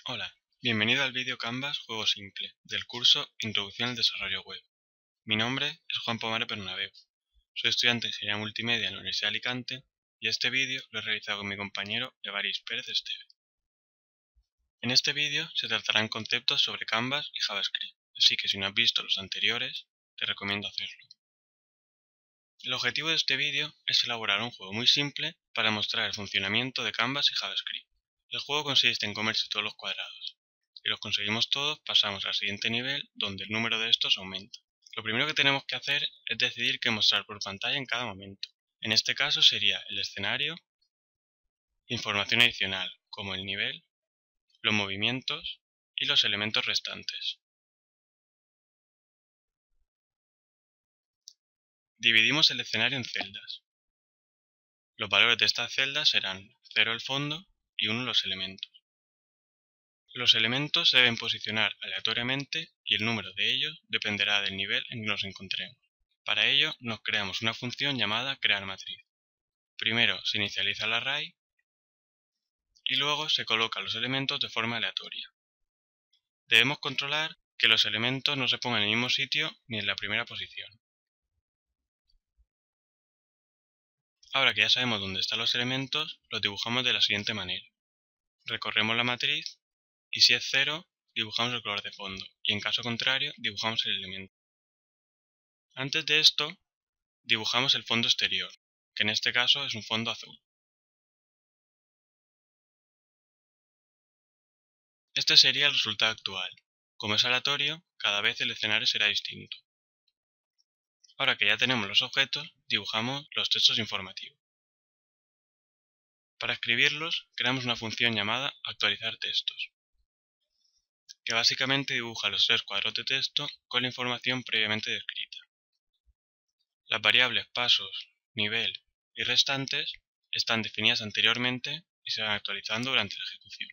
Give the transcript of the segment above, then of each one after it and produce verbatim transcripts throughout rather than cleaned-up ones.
Hola, bienvenido al vídeo Canvas Juego Simple del curso Introducción al Desarrollo Web. Mi nombre es Juan Pomare Bernabeu. Soy estudiante de Ingeniería Multimedia en la Universidad de Alicante y este vídeo lo he realizado con mi compañero Evaris Pérez Esteve. En este vídeo se tratarán conceptos sobre Canvas y JavaScript, así que si no has visto los anteriores, te recomiendo hacerlo. El objetivo de este vídeo es elaborar un juego muy simple para mostrar el funcionamiento de Canvas y JavaScript. El juego consiste en comerse todos los cuadrados. Si los conseguimos todos, pasamos al siguiente nivel, donde el número de estos aumenta. Lo primero que tenemos que hacer es decidir qué mostrar por pantalla en cada momento. En este caso sería el escenario, información adicional, como el nivel, los movimientos y los elementos restantes. Dividimos el escenario en celdas. Los valores de estas celdas serán cero el fondo y uno los elementos. Los elementos se deben posicionar aleatoriamente y el número de ellos dependerá del nivel en que nos encontremos. Para ello nos creamos una función llamada crearMatriz. Primero se inicializa el array y luego se colocan los elementos de forma aleatoria. Debemos controlar que los elementos no se pongan en el mismo sitio ni en la primera posición. Ahora que ya sabemos dónde están los elementos, los dibujamos de la siguiente manera. Recorremos la matriz y si es cero, dibujamos el color de fondo y en caso contrario, dibujamos el elemento. Antes de esto, dibujamos el fondo exterior, que en este caso es un fondo azul. Este sería el resultado actual. Como es aleatorio, cada vez el escenario será distinto. Ahora que ya tenemos los objetos, dibujamos los textos informativos. Para escribirlos, creamos una función llamada actualizar textos, que básicamente dibuja los tres cuadros de texto con la información previamente descrita. Las variables pasos, nivel y restantes están definidas anteriormente y se van actualizando durante la ejecución.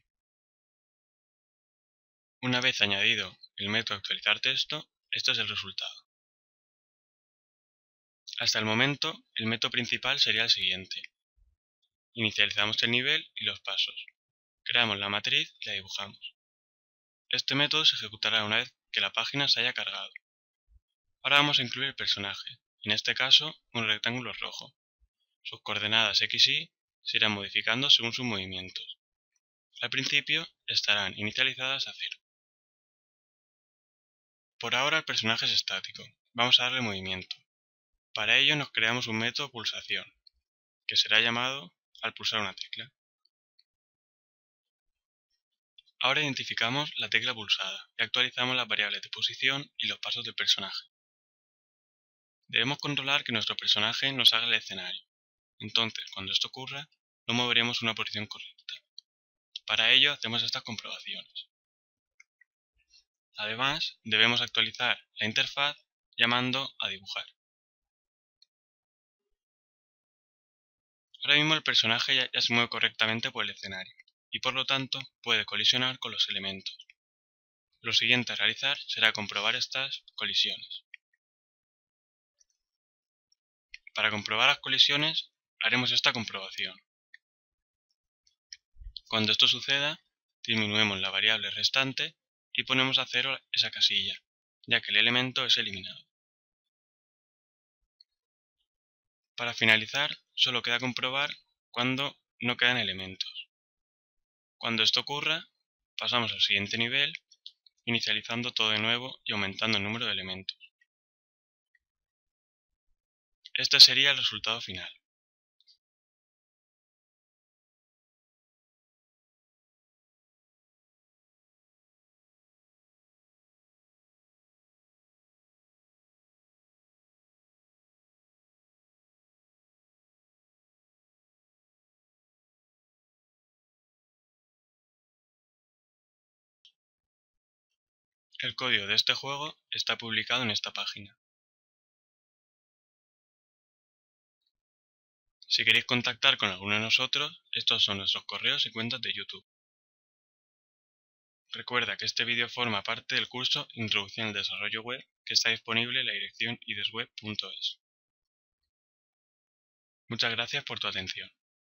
Una vez añadido el método actualizar texto, esto es el resultado. Hasta el momento, el método principal sería el siguiente. Inicializamos el nivel y los pasos. Creamos la matriz y la dibujamos. Este método se ejecutará una vez que la página se haya cargado. Ahora vamos a incluir el personaje, en este caso un rectángulo rojo. Sus coordenadas X y Y se irán modificando según sus movimientos. Al principio estarán inicializadas a cero. Por ahora el personaje es estático. Vamos a darle movimiento. Para ello nos creamos un método pulsación, que será llamado al pulsar una tecla. Ahora identificamos la tecla pulsada y actualizamos las variables de posición y los pasos del personaje. Debemos controlar que nuestro personaje nos haga el escenario. Entonces, cuando esto ocurra, lo moveremos a una posición correcta. Para ello hacemos estas comprobaciones. Además, debemos actualizar la interfaz llamando a dibujar. Ahora mismo el personaje ya, ya se mueve correctamente por el escenario y por lo tanto puede colisionar con los elementos. Lo siguiente a realizar será comprobar estas colisiones. Para comprobar las colisiones haremos esta comprobación. Cuando esto suceda, disminuimos la variable restante y ponemos a cero esa casilla, ya que el elemento es eliminado. Para finalizar, solo queda comprobar cuando no quedan elementos. Cuando esto ocurra, pasamos al siguiente nivel, inicializando todo de nuevo y aumentando el número de elementos. Este sería el resultado final. El código de este juego está publicado en esta página. Si queréis contactar con alguno de nosotros, estos son nuestros correos y cuentas de YouTube. Recuerda que este vídeo forma parte del curso Introducción al Desarrollo Web que está disponible en la dirección idesweb punto es. Muchas gracias por tu atención.